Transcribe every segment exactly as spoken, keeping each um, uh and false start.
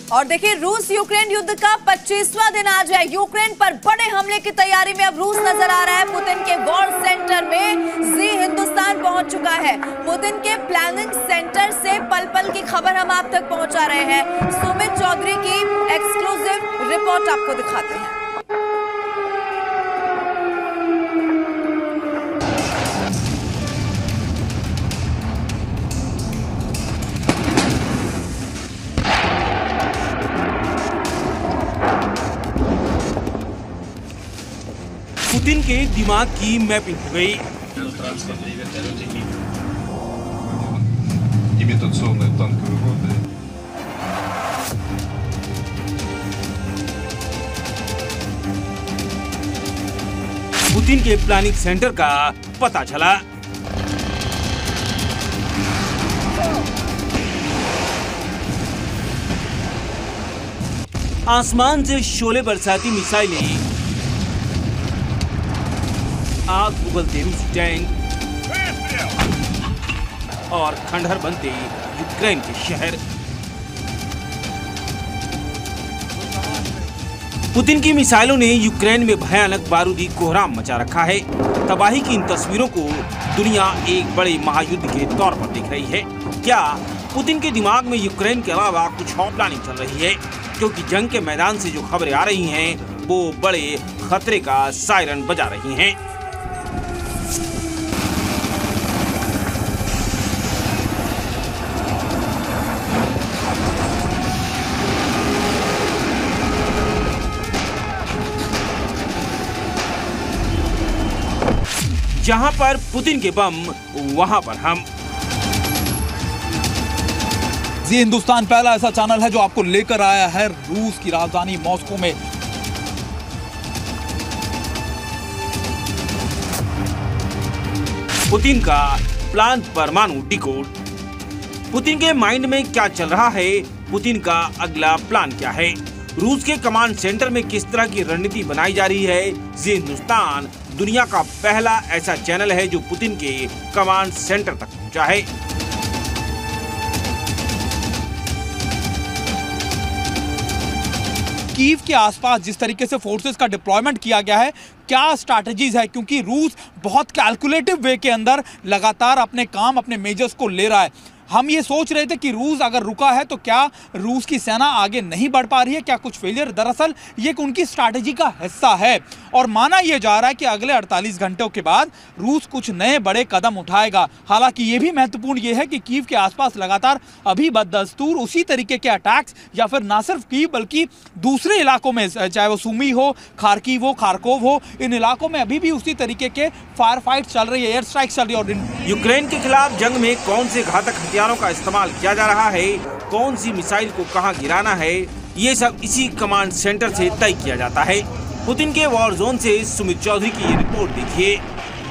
और देखिए, रूस यूक्रेन युद्ध का पच्चीसवां दिन आज है। यूक्रेन पर बड़े हमले की तैयारी में अब रूस नजर आ रहा है। पुतिन के वॉर सेंटर में जी हिंदुस्तान पहुंच चुका है। पुतिन के प्लानिंग सेंटर से पल पल की खबर हम आप तक पहुंचा रहे हैं। सुमित चौधरी की एक्सक्लूसिव रिपोर्ट आपको दिखाते हैं। पुतिन के दिमाग की मैपिंग हो गई। पुतिन के प्लानिंग सेंटर का पता चला। आसमान से शोले बरसाती मिसाइलें, आग उगलते रूसी टैंक और खंडहर बनते यूक्रेन के शहर। पुतिन की मिसाइलों ने यूक्रेन में भयानक बारूदी कोहराम मचा रखा है। तबाही की इन तस्वीरों को दुनिया एक बड़े महायुद्ध के तौर पर देख रही है। क्या पुतिन के दिमाग में यूक्रेन के अलावा कुछ और प्लानिंग चल रही है? क्योंकि जंग के मैदान से जो खबरें आ रही हैं वो बड़े खतरे का सायरन बजा रही हैं। जहां पर पुतिन के बम, वहां पर हम। जी हिंदुस्तान पहला ऐसा चैनल है जो आपको लेकर आया है रूस की राजधानी मॉस्को में पुतिन का प्लान परमाणु डिकोड। पुतिन के माइंड में क्या चल रहा है? पुतिन का अगला प्लान क्या है? रूस के कमांड सेंटर में किस तरह की रणनीति बनाई जा रही है? जी हिंदुस्तान दुनिया का पहला ऐसा चैनल है जो पुतिन के कमांड सेंटर तक पहुंचा है। कीव के आसपास जिस तरीके से फोर्सेस का डिप्लॉयमेंट किया गया है, क्या स्ट्रैटेजीज है, क्योंकि रूस बहुत कैलकुलेटिव वे के अंदर लगातार अपने काम, अपने मेजर्स को ले रहा है। हम ये सोच रहे थे कि रूस अगर रुका है तो क्या रूस की सेना आगे नहीं बढ़ पा रही है, क्या कुछ फेलियर? दरअसल ये उनकी स्ट्रैटेजी का हिस्सा है और माना यह जा रहा है कि अगले अड़तालीस घंटों के बाद रूस कुछ नए बड़े कदम उठाएगा। हालांकि ये भी महत्वपूर्ण ये है कि कीव के आसपास लगातार अभी बदस्तूर उसी तरीके के अटैक्स, या फिर ना सिर्फ कीव बल्कि दूसरे इलाकों में, चाहे वो सुमी हो, खार्किव हो, खार्कोव हो, इन इलाकों में अभी भी उसी तरीके के फायर फाइट चल रही है, एयर स्ट्राइक चल रही है। और यूक्रेन के खिलाफ जंग में कौन से घातक हथियारों का इस्तेमाल किया जा रहा है, कौन सी मिसाइल को कहां गिराना है, ये सब इसी कमांड सेंटर से तय किया जाता है। पुतिन के वॉर जोन से सुमित चौधरी की ये रिपोर्ट देखिए।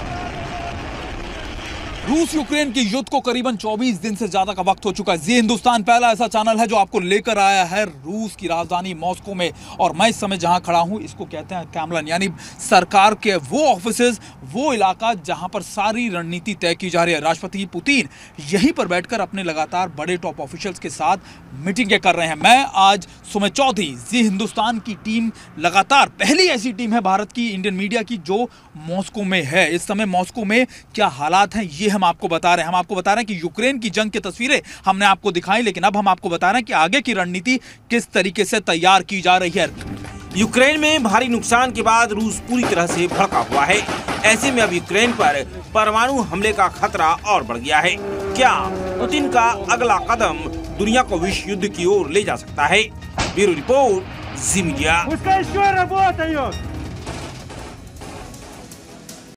रूस यूक्रेन के युद्ध को करीबन चौबीस दिन से ज्यादा का वक्त हो चुका है। जी हिंदुस्तान पहला ऐसा चैनल है जो आपको लेकर आया है रूस की राजधानी मॉस्को में, और मैं इस समय जहां खड़ा हूं इसको कहते हैं कैमलन, यानी सरकार के वो ऑफिसेज, वो इलाका जहां पर सारी रणनीति तय की जा रही है। राष्ट्रपति पुतिन यहीं पर बैठकर अपने लगातार बड़े टॉप ऑफिशियल्स के साथ मीटिंगें कर रहे हैं। मैं आज सुमित चौधरी, जी हिंदुस्तान की टीम, लगातार पहली ऐसी टीम है भारत की, इंडियन मीडिया की, जो मॉस्को में है। इस समय मॉस्को में क्या हालात हैं ये हम आपको बता रहे हैं। हम आपको बता रहे हैं कि यूक्रेन की जंग की तस्वीरें हमने आपको दिखाई, लेकिन अब हम आपको बता रहे हैं कि आगे की रणनीति किस तरीके से तैयार की जा रही है। यूक्रेन में भारी नुकसान के बाद रूस पूरी तरह से भड़का हुआ है। ऐसे में अब यूक्रेन पर परमाणु हमले का खतरा और बढ़ गया है। क्या पुतिन का अगला कदम दुनिया को विश्व युद्ध की ओर ले जा सकता है? Bureau report, Zee media.